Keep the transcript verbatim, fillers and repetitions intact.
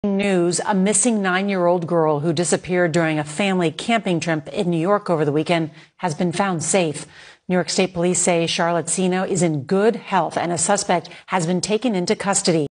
News, a missing nine-year-old girl who disappeared during a family camping trip in New York over the weekend has been found safe. New York State Police say Charlotte Sino is in good health and a suspect has been taken into custody.